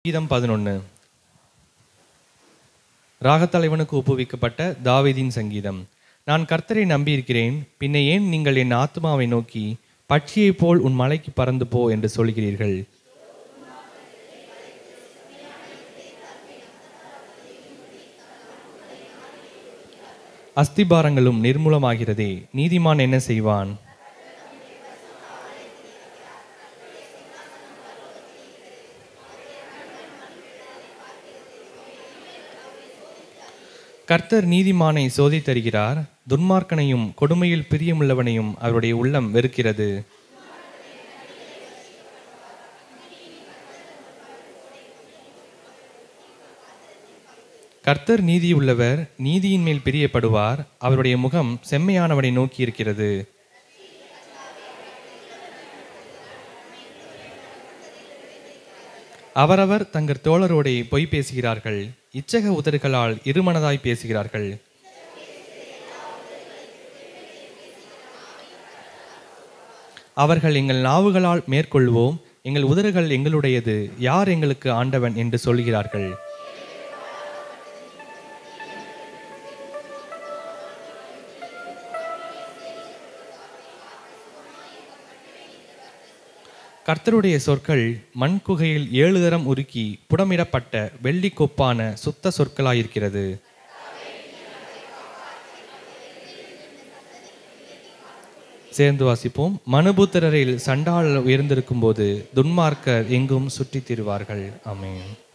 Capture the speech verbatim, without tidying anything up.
கீதம் பதினொன்று. ராகத்தலைவனுக்கு ஒப்புவிக்கப்பட்ட தாவீதின் சங்கீதம். நான் கர்த்தரை நம்பியிருக்கிறேன், பின்ன ஏன் நீங்கள் என் ஆத்மாவை நோக்கி பட்சியைப் போல் உன் மலைக்கு பறந்து போ என்று சொல்கிறீர்கள்? அஸ்திபாரங்களும் நிர்மூலமாகிறதே, நீதிமான் என்ன செய்வான்? கர்த்தர் நீதிமானை சோதித்தருகிறார், துன்மார்க்கனையும் கொடுமையில் பிரியமுள்ளவனையும் அவருடைய உள்ளம் வெறுக்கிறது. கர்த்தர் நீதியுள்ளவர், நீதியின் மேல் பிரியப்படுவார், அவருடைய முகம் செம்மையானவனை நோக்கி இருக்கிறது. அவரவர் தங்கள் தோழரோடே பொய் பேசுகிறார்கள், இச்சக உதடுகளால் இருமனதாய் பேசுகிறார்கள். அவர்கள் எங்கள் நாவுகளால் மேற்கொள்வோம், எங்கள் உதடுகள் எங்களுடையது, யார் எங்களுக்கு ஆண்டவன் என்று சொல்கிறார்கள். கர்த்தருடைய சொற்கள் மண் குகையில் ஏழு தரம் உருக்கி புடமிடப்பட்ட வெள்ளி கொப்பான சுத்த சொற்களாயிருக்கிறது. சேர்ந்து வாசிப்போம். மனுபுத்திரரில் சண்டால் உயர்ந்திருக்கும் போது துன்மார்க்கர் எங்கும் சுற்றித் திரிவார்கள். ஆமென்.